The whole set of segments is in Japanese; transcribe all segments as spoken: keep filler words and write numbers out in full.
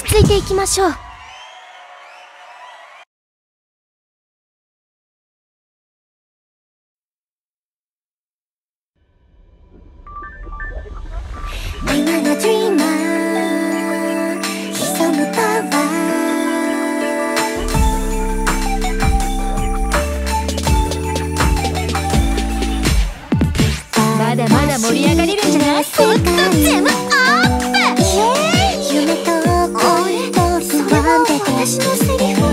着いていきましょう。 まだまだ盛り上がれるんじゃない？ ほんとゼムアップ。夢と恋と不安で私のセリフ。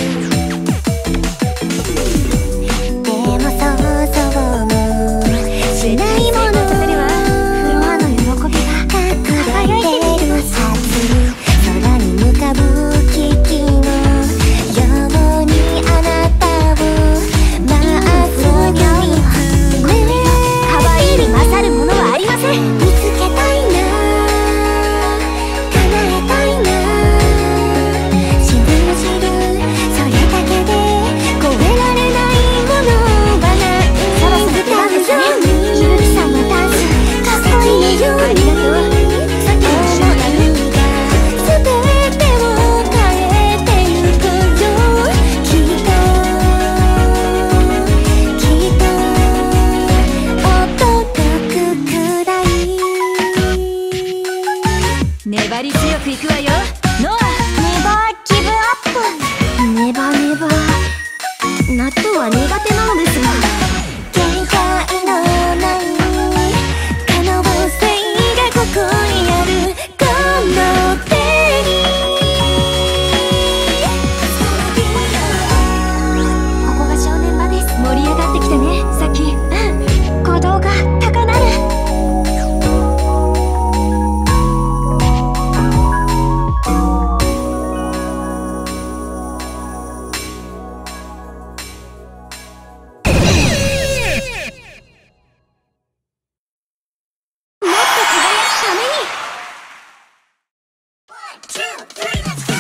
でも想像しないもの。今の喜びが輝いているはず。空に向かう危機のようにあなたをまっすぐ見つめ、可愛いに勝るものはありません。見つけたいな、叶えたいな、信じるそれだけで超えられないものはない。そろそろ出番ですね。ゆうきさんのダンスかっこいいように。さっきのショーだね。全てを変えてゆくよ、きっときっと驚くくらい。 粘り強くいくわよ、ノア。 ネバーギブアップ。ネバネバ納豆は苦手なのですが、限界のない可能性がここにある。この手にここが正念場です。 盛り上がってきたね、さっき。 うん、鼓動が高鳴る。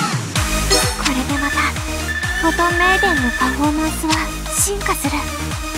これでまたフォトンメイデンのパフォーマンスは進化する。